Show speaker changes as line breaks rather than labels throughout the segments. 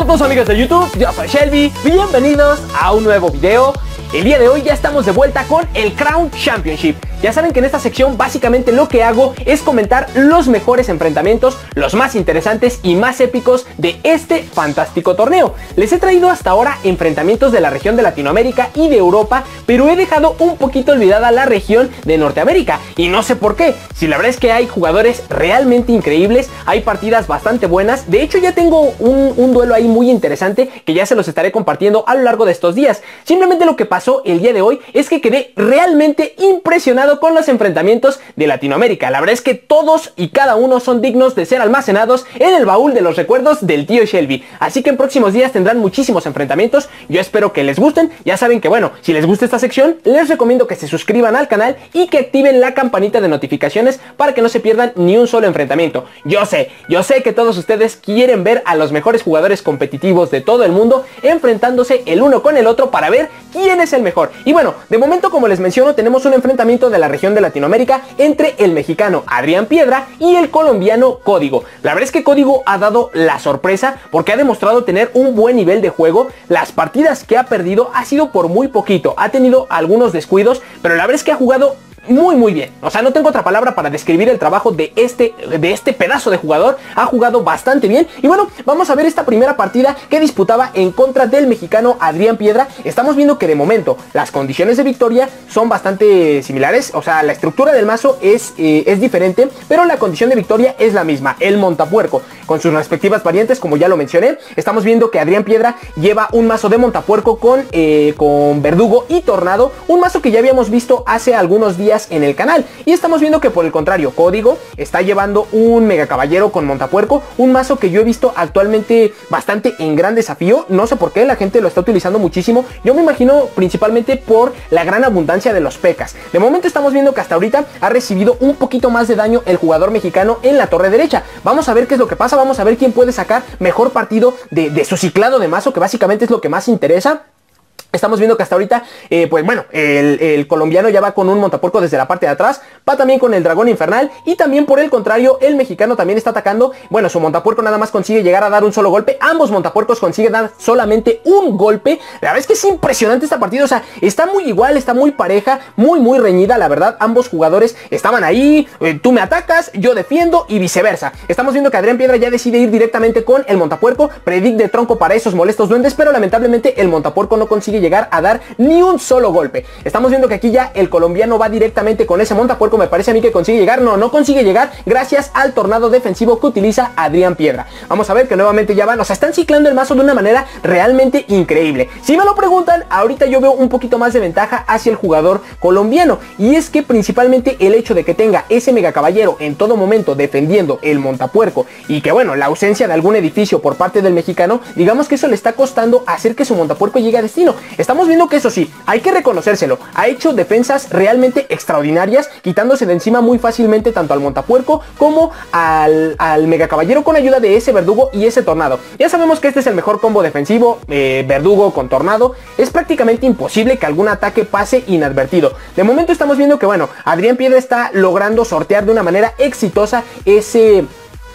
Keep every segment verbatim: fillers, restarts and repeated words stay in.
Hola a todos amigos de YouTube, yo soy Shelby, bienvenidos a un nuevo video. El día de hoy ya estamos de vuelta con el Crown Championship. Ya saben que en esta sección básicamente lo que hago es comentar los mejores enfrentamientos, los más interesantes y más épicos de este fantástico torneo. Les he traído hasta ahora enfrentamientos de la región de Latinoamérica y de Europa, pero he dejado un poquito olvidada la región de Norteamérica. Y no sé por qué, si la verdad es que hay jugadores realmente increíbles, hay partidas bastante buenas. De hecho ya tengo un, un duelo ahí muy interesante que ya se los estaré compartiendo a lo largo de estos días. Simplemente lo que pasó el día de hoy es que quedé realmente impresionado con los enfrentamientos de Latinoamérica. La verdad es que todos y cada uno son dignos de ser almacenados en el baúl de los recuerdos del tío Shelby. Así que en próximos días tendrán muchísimos enfrentamientos. Yo espero que les gusten. Ya saben que bueno, si les gusta esta sección, les recomiendo que se suscriban al canal y que activen la campanita de notificaciones para que no se pierdan ni un solo enfrentamiento. Yo sé, yo sé que todos ustedes quieren ver a los mejores jugadores competitivos de todo el mundo enfrentándose el uno con el otro para ver quién es el mejor. Y bueno, de momento, como les menciono, tenemos un enfrentamiento de la región de Latinoamérica entre el mexicano Adrián Piedra y el colombiano Código. La verdad es que Código ha dado la sorpresa porque ha demostrado tener un buen nivel de juego. Las partidas que ha perdido ha sido por muy poquito, ha tenido algunos descuidos, pero la verdad es que ha jugado muy muy bien. O sea, no tengo otra palabra para describir el trabajo de este, de este pedazo de jugador. Ha jugado bastante bien. Y bueno, vamos a ver esta primera partida que disputaba en contra del mexicano Adrián Piedra. Estamos viendo que de momento las condiciones de victoria son bastante similares. O sea, la estructura del mazo es, eh, es diferente, pero la condición de victoria es la misma, el montapuerco, con sus respectivas variantes, como ya lo mencioné. Estamos viendo que Adrián Piedra lleva un mazo de montapuerco con, eh, con Verdugo y Tornado, un mazo que ya habíamos visto hace algunos días en el canal. Y estamos viendo que por el contrario, Código está llevando un mega caballero con montapuerco, un mazo que yo he visto actualmente bastante en gran desafío. No sé por qué la gente lo está utilizando muchísimo. Yo me imagino principalmente por la gran abundancia de los pecas. De momento estamos viendo que hasta ahorita ha recibido un poquito más de daño el jugador mexicano en la torre derecha. Vamos a ver qué es lo que pasa, vamos a ver quién puede sacar mejor partido de, de su ciclado de mazo, que básicamente es lo que más interesa. Estamos viendo que hasta ahorita, eh, pues bueno, el, el colombiano ya va con un montapuerco desde la parte de atrás, va también con el dragón infernal y también por el contrario, el mexicano también está atacando. Bueno, su montapuerco nada más consigue llegar a dar un solo golpe, ambos montapuercos consiguen dar solamente un golpe. La verdad es que es impresionante esta partida, o sea, está muy igual, está muy pareja, muy muy reñida, la verdad. Ambos jugadores estaban ahí, eh, tú me atacas, yo defiendo y viceversa. Estamos viendo que Adrián Piedra ya decide ir directamente con el montapuerco, predict de tronco para esos molestos duendes, pero lamentablemente el montapuerco no consigue llegar a dar ni un solo golpe. Estamos viendo que aquí ya el colombiano va directamente con ese montapuerco. Me parece a mí que consigue llegar, no, no consigue llegar gracias al tornado defensivo que utiliza Adrián Piedra. Vamos a ver que nuevamente ya van, o sea, están ciclando el mazo de una manera realmente increíble. Si me lo preguntan, ahorita yo veo un poquito más de ventaja hacia el jugador colombiano, y es que principalmente el hecho de que tenga ese mega caballero en todo momento defendiendo el montapuerco, y que bueno, la ausencia de algún edificio por parte del mexicano, digamos que eso le está costando hacer que su montapuerco llegue a destino. Estamos viendo que eso sí, hay que reconocérselo, ha hecho defensas realmente extraordinarias, quitándose de encima muy fácilmente tanto al montapuerco como al, al mega caballero con ayuda de ese verdugo y ese tornado. Ya sabemos que este es el mejor combo defensivo, eh, verdugo con tornado. Es prácticamente imposible que algún ataque pase inadvertido. De momento estamos viendo que bueno, Adrián Piedra está logrando sortear de una manera exitosa ese...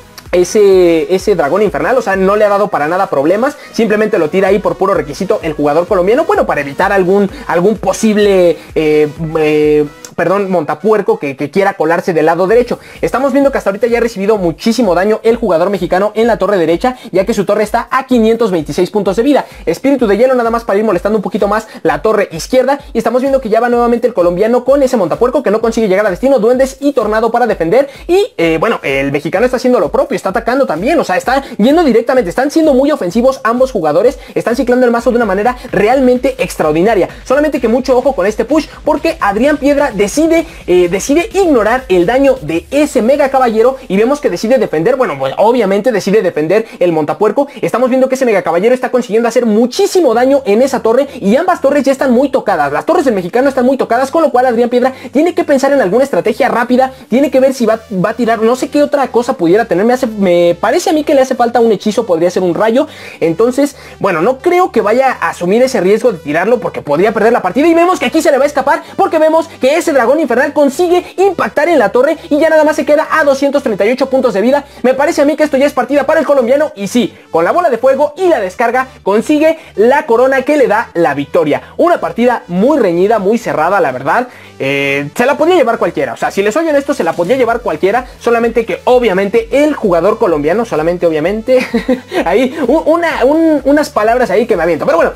Ese, ese dragón infernal, o sea, no le ha dado para nada problemas, simplemente lo tira ahí por puro requisito el jugador colombiano, bueno, para evitar algún, algún posible eh, eh, perdón, montapuerco que, que quiera colarse del lado derecho. Estamos viendo que hasta ahorita ya ha recibido muchísimo daño el jugador mexicano en la torre derecha, ya que su torre está a quinientos veintiséis puntos de vida. Espíritu de hielo nada más para ir molestando un poquito más la torre izquierda, y estamos viendo que ya va nuevamente el colombiano con ese montapuerco que no consigue llegar a destino, duendes y tornado para defender, y eh, bueno, el mexicano está haciendo lo propio, está atacando también, o sea, está yendo directamente, están siendo muy ofensivos ambos jugadores, están ciclando el mazo de una manera realmente extraordinaria. Solamente que mucho ojo con este push, porque Adrián Piedra decide, eh, decide ignorar el daño de ese mega caballero, y vemos que decide defender, bueno, pues obviamente decide defender el montapuerco. Estamos viendo que ese mega caballero está consiguiendo hacer muchísimo daño en esa torre, y ambas torres ya están muy tocadas, las torres del mexicano están muy tocadas, con lo cual Adrián Piedra tiene que pensar en alguna estrategia rápida, tiene que ver si va, va a tirar, no sé qué otra cosa pudiera tener, me, hace, me parece a mí que le hace falta un hechizo, podría ser un rayo. Entonces, bueno, no creo que vaya a asumir ese riesgo de tirarlo porque podría perder la partida, y vemos que aquí se le va a escapar porque vemos que ese dragón infernal consigue impactar en la torre y ya nada más se queda a doscientos treinta y ocho puntos de vida. Me parece a mí que esto ya es partida para el colombiano y sí, con la bola de fuego y la descarga consigue la corona que le da la victoria. Una partida muy reñida, muy cerrada, la verdad. Eh, se la podía llevar cualquiera, o sea, si les soy honesto, se la podía llevar cualquiera, solamente que obviamente el jugador colombiano, solamente obviamente, ahí una, un, unas palabras ahí que me aviento, pero bueno,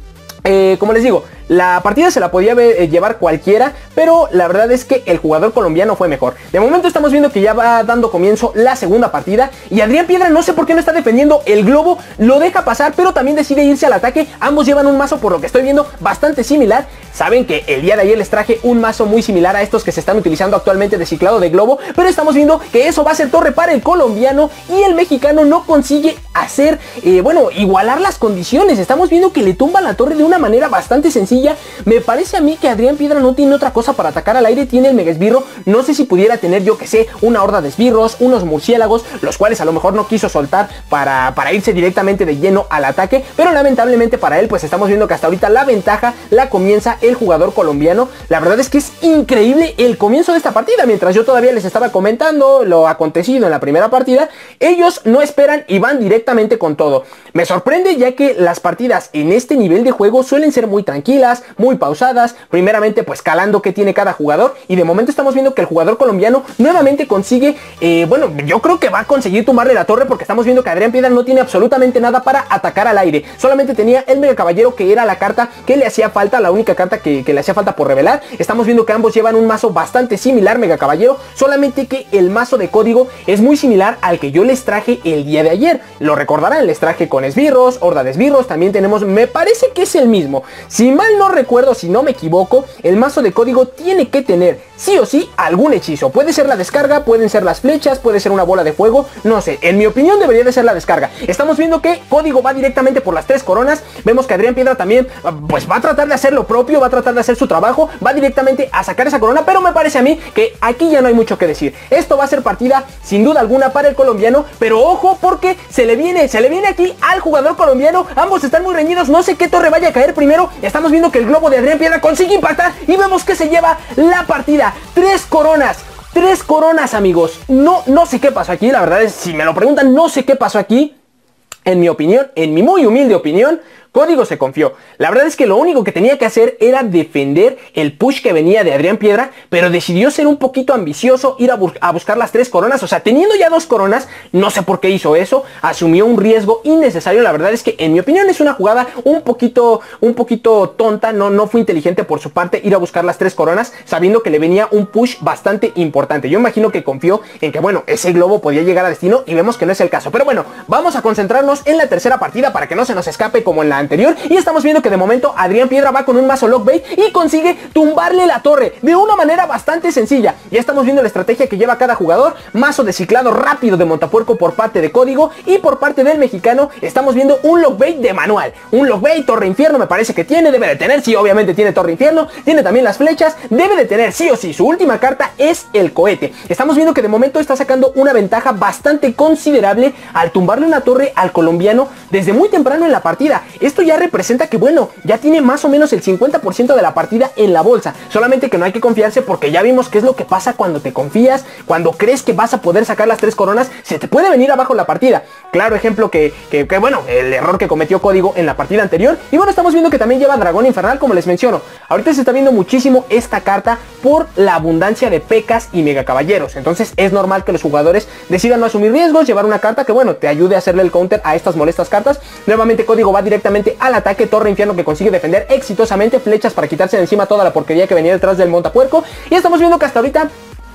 eh, como les digo, la partida se la podía ver, llevar cualquiera, pero la verdad es que el jugador colombiano fue mejor. De momento estamos viendo que ya va dando comienzo la segunda partida y Adrián Piedra no sé por qué no está defendiendo el globo, lo deja pasar, pero también decide irse al ataque. Ambos llevan un mazo, por lo que estoy viendo, bastante similar. Saben que el día de ayer les traje un mazo muy similar a estos que se están utilizando actualmente de ciclado de globo, pero estamos viendo que eso va a ser torre para el colombiano y el mexicano no consigue hacer, eh, bueno, igualar las condiciones. Estamos viendo que le tumba la torre de una manera bastante sencilla. Me parece a mí que Adrián Piedra no tiene otra cosa para atacar al aire, tiene el mega esbirro. No sé si pudiera tener, yo que sé, una horda de esbirros, unos murciélagos, los cuales a lo mejor no quiso soltar para, para irse directamente de lleno al ataque, pero lamentablemente para él pues estamos viendo que hasta ahorita la ventaja la comienza el jugador colombiano. La verdad es que es increíble el comienzo de esta partida. Mientras yo todavía les estaba comentando lo acontecido en la primera partida, ellos no esperan y van directamente con todo. Me sorprende, ya que las partidas en este nivel de juego suelen ser muy tranquilas, muy pausadas, primeramente pues calando qué tiene cada jugador, y de momento estamos viendo que el jugador colombiano nuevamente consigue, eh, bueno, yo creo que va a conseguir tumbarle la torre, porque estamos viendo que Adrián Piedra no tiene absolutamente nada para atacar al aire, solamente tenía el mega caballero, que era la carta que le hacía falta, la única carta que, que le hacía falta por revelar. Estamos viendo que ambos llevan un mazo bastante similar, mega caballero, solamente que el mazo de código es muy similar al que yo les traje el día de ayer. Lo recordarán, les traje con esbirros, horda de esbirros, también tenemos, me parece que es el mismo, si mal no recuerdo, si no me equivoco, el mazo de código tiene que tener sí o sí algún hechizo. Puede ser la descarga, pueden ser las flechas, puede ser una bola de fuego, no sé, en mi opinión debería de ser la descarga. Estamos viendo que código va directamente por las tres coronas. Vemos que Adrián Piedra también pues va a tratar de hacer lo propio, va a tratar de hacer su trabajo, va directamente a sacar esa corona, pero me parece a mí que aquí ya no hay mucho que decir. Esto va a ser partida sin duda alguna para el colombiano, pero ojo, porque se le viene, se le viene aquí al jugador colombiano. Ambos están muy reñidos, no sé qué torre vaya a caer primero. Estamos viendo que el globo de Adrián Piedra consigue impactar y vemos que se lleva la partida. Tres coronas, tres coronas, amigos. No, no sé qué pasó aquí, la verdad es, si me lo preguntan, no sé qué pasó aquí. En mi opinión, en mi muy humilde opinión, Código se confió. La verdad es que lo único que tenía que hacer era defender el push que venía de Adrián Piedra, pero decidió ser un poquito ambicioso, ir a, bus a buscar las tres coronas. O sea, teniendo ya dos coronas, no sé por qué hizo eso, asumió un riesgo innecesario. La verdad es que en mi opinión es una jugada un poquito, un poquito tonta, no, no fue inteligente por su parte ir a buscar las tres coronas, sabiendo que le venía un push bastante importante. Yo imagino que confió en que, bueno, ese globo podía llegar a destino y vemos que no es el caso. Pero bueno, vamos a concentrarnos en la tercera partida para que no se nos escape como en la anterior, y estamos viendo que de momento Adrián Piedra va con un mazo Lockbait y consigue tumbarle la torre de una manera bastante sencilla. Ya estamos viendo la estrategia que lleva cada jugador, mazo de ciclado rápido de montapuerco por parte de Código, y por parte del mexicano estamos viendo un Lockbait de manual, un Lockbait torre infierno me parece que tiene, debe de tener, sí, obviamente tiene torre infierno, tiene también las flechas, debe de tener sí o sí, su última carta es el cohete. Estamos viendo que de momento está sacando una ventaja bastante considerable al tumbarle una torre al colombiano desde muy temprano en la partida. Esto ya representa que, bueno, ya tiene más o menos el cincuenta por ciento de la partida en la bolsa, solamente que no hay que confiarse, porque ya vimos qué es lo que pasa cuando te confías, cuando crees que vas a poder sacar las tres coronas, se te puede venir abajo la partida. Claro ejemplo que, que, que bueno, el error que cometió Código en la partida anterior. Y bueno, estamos viendo que también lleva Dragón Infernal, como les menciono. Ahorita se está viendo muchísimo esta carta por la abundancia de pecas y mega caballeros, entonces es normal que los jugadores decidan no asumir riesgos, llevar una carta que, bueno, te ayude a hacerle el counter a estas molestas cartas. Nuevamente Código va directamente al ataque, torre infierno que consigue defender exitosamente, flechas para quitarse de encima toda la porquería que venía detrás del montapuerco, y estamos viendo que hasta ahorita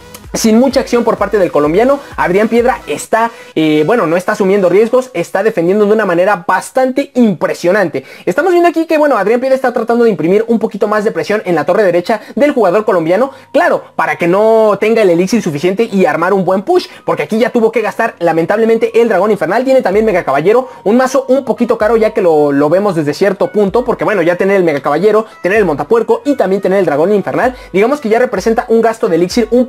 sin mucha acción por parte del colombiano. Adrián Piedra está, eh, bueno, no está asumiendo riesgos, está defendiendo de una manera bastante impresionante. Estamos viendo aquí que, bueno, Adrián Piedra está tratando de imprimir un poquito más de presión en la torre derecha del jugador colombiano, claro, para que no tenga el elixir suficiente y armar un buen push, porque aquí ya tuvo que gastar lamentablemente el dragón infernal. Tiene también mega caballero, un mazo un poquito caro ya que lo, lo vemos desde cierto punto, porque bueno, ya tener el mega caballero, tener el montapuerco y también tener el dragón infernal, digamos que ya representa un gasto de elixir un poquito con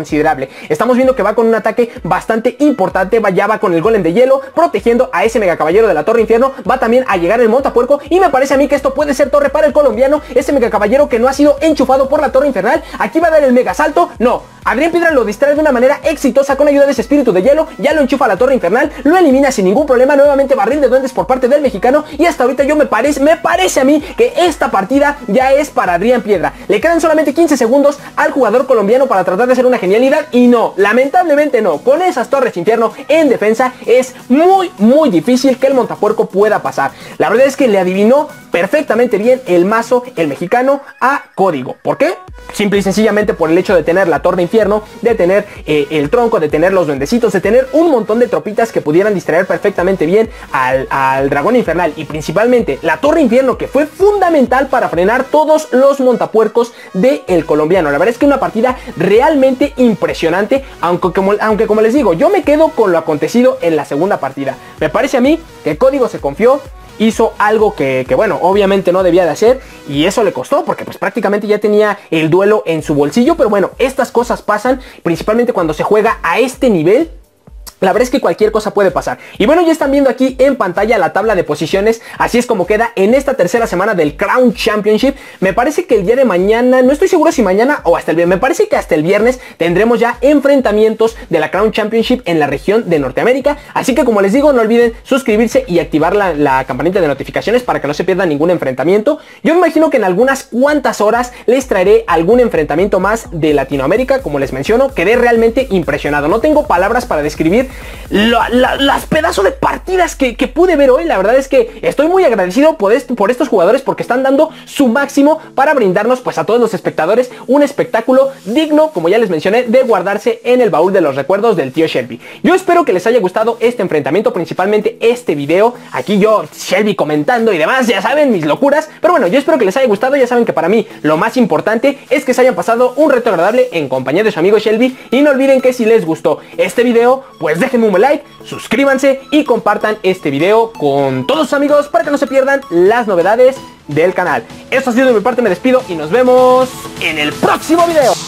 considerable. Estamos viendo que va con un ataque bastante importante, va, ya va con el golem de hielo, protegiendo a ese mega caballero de la Torre Infierno, va también a llegar el montapuerco y me parece a mí que esto puede ser torre para el colombiano, ese mega caballero que no ha sido enchufado por la Torre Infernal. Aquí va a dar el mega salto, no, Adrián Piedra lo distrae de una manera exitosa con ayuda de ese espíritu de hielo, ya lo enchufa a la Torre Infernal, lo elimina sin ningún problema, nuevamente barril de duendes por parte del mexicano y hasta ahorita yo me parece, me parece a mí que esta partida ya es para Adrián Piedra. Le quedan solamente quince segundos al jugador colombiano para tratar de hacer una genialidad y no, lamentablemente no, con esas Torres Infierno en defensa es muy muy difícil que el montapuerco pueda pasar. La verdad es que le adivinó perfectamente bien el mazo, el mexicano, a Código. ¿Por qué? Simple y sencillamente por el hecho de tener la Torre Infierno, de tener eh, el tronco, de tener los duendecitos, de tener un montón de tropitas que pudieran distraer perfectamente bien al, al dragón infernal y principalmente la Torre Infierno, que fue fundamental para frenar todos los montapuercos del colombiano. La verdad es que una partida realmente impresionante, aunque como, aunque como les digo, yo me quedo con lo acontecido en la segunda partida. Me parece a mí que Código se confió, hizo algo que, que bueno, obviamente no debía de hacer y eso le costó porque pues prácticamente ya tenía el duelo en su bolsillo, pero bueno, estas cosas pasan principalmente cuando se juega a este nivel. La verdad es que cualquier cosa puede pasar. Y bueno, ya están viendo aquí en pantalla la tabla de posiciones. Así es como queda en esta tercera semana del Crown Championship. Me parece que el día de mañana, no estoy seguro si mañana o hasta el viernes, me parece que hasta el viernes tendremos ya enfrentamientos de la Crown Championship en la región de Norteamérica. Así que como les digo, no olviden suscribirse y activar la, la campanita de notificaciones para que no se pierda ningún enfrentamiento. Yo me imagino que en algunas cuantas horas les traeré algún enfrentamiento más de Latinoamérica. Como les menciono, quedé realmente impresionado. No tengo palabras para describir La, la, las pedazos de partidas que, que pude ver hoy. La verdad es que estoy muy agradecido por, esto, por estos jugadores porque están dando su máximo para brindarnos pues a todos los espectadores un espectáculo digno, como ya les mencioné, de guardarse en el baúl de los recuerdos del tío Shelby. Yo espero que les haya gustado este enfrentamiento, principalmente este video. Aquí yo, Shelby comentando y demás, ya saben, mis locuras. Pero bueno, yo espero que les haya gustado. Ya saben que para mí lo más importante es que se hayan pasado un reto agradable en compañía de su amigo Shelby. Y no olviden que si les gustó este video, pues déjenme un like, suscríbanse y compartan este video con todos sus amigos para que no se pierdan las novedades del canal. Esto ha sido de mi parte, me despido y nos vemos en el próximo video.